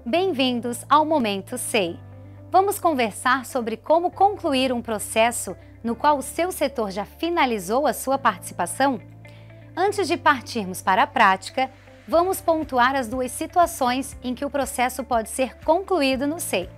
Bem-vindos ao Momento SEI. Vamos conversar sobre como concluir um processo no qual o seu setor já finalizou a sua participação? Antes de partirmos para a prática, vamos pontuar as duas situações em que o processo pode ser concluído no SEI.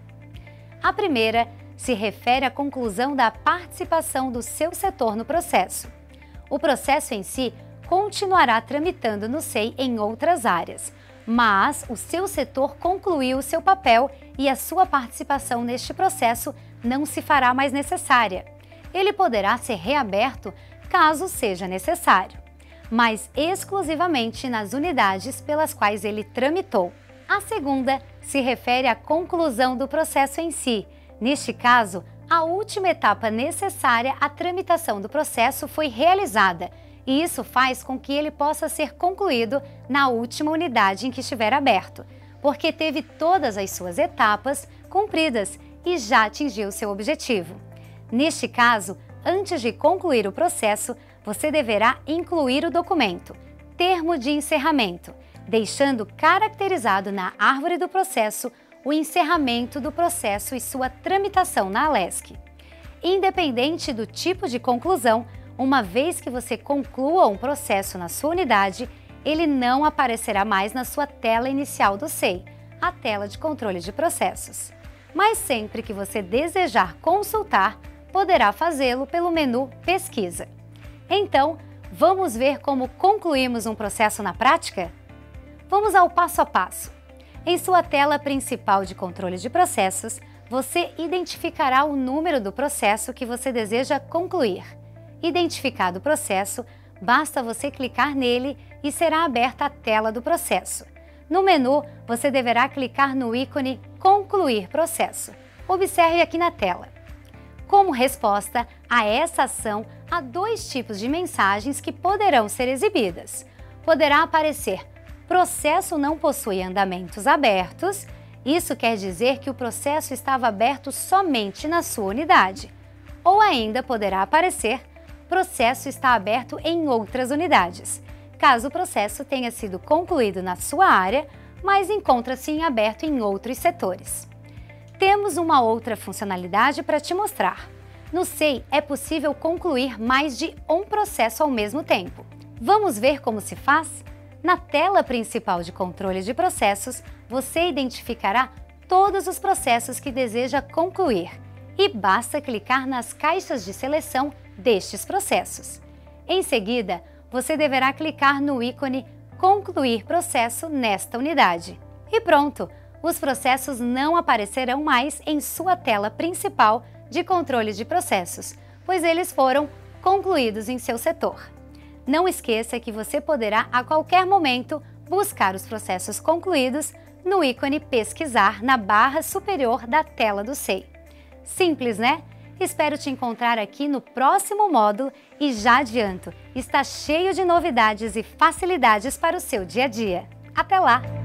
A primeira se refere à conclusão da participação do seu setor no processo. O processo em si continuará tramitando no SEI em outras áreas, mas o seu setor concluiu o seu papel e a sua participação neste processo não se fará mais necessária. Ele poderá ser reaberto caso seja necessário, mas exclusivamente nas unidades pelas quais ele tramitou. A segunda se refere à conclusão do processo em si. Neste caso, a última etapa necessária à tramitação do processo foi realizada, e isso faz com que ele possa ser concluído na última unidade em que estiver aberto, porque teve todas as suas etapas cumpridas e já atingiu seu objetivo. Neste caso, antes de concluir o processo, você deverá incluir o documento Termo de Encerramento, deixando caracterizado na árvore do processo o encerramento do processo e sua tramitação na Alesc. Independente do tipo de conclusão, uma vez que você conclua um processo na sua unidade, ele não aparecerá mais na sua tela inicial do SEI, a tela de controle de processos. Mas sempre que você desejar consultar, poderá fazê-lo pelo menu Pesquisa. Então, vamos ver como concluímos um processo na prática? Vamos ao passo a passo. Em sua tela principal de controle de processos, você identificará o número do processo que você deseja concluir. Identificado o processo, basta você clicar nele e será aberta a tela do processo. No menu, você deverá clicar no ícone Concluir Processo. Observe aqui na tela. Como resposta a essa ação, há dois tipos de mensagens que poderão ser exibidas. Poderá aparecer Processo não possui andamentos abertos. Isso quer dizer que o processo estava aberto somente na sua unidade. Ou ainda poderá aparecer Processo está aberto em outras unidades, caso o processo tenha sido concluído na sua área, mas encontra-se em aberto em outros setores. Temos uma outra funcionalidade para te mostrar. No SEI é possível concluir mais de um processo ao mesmo tempo. Vamos ver como se faz? Na tela principal de controle de processos, você identificará todos os processos que deseja concluir e basta clicar nas caixas de seleção destes processos. Em seguida, você deverá clicar no ícone Concluir Processo nesta unidade. E pronto! Os processos não aparecerão mais em sua tela principal de controle de processos, pois eles foram concluídos em seu setor. Não esqueça que você poderá a qualquer momento buscar os processos concluídos no ícone Pesquisar na barra superior da tela do SEI. Simples, né? Espero te encontrar aqui no próximo módulo e já adianto, está cheio de novidades e facilidades para o seu dia a dia. Até lá!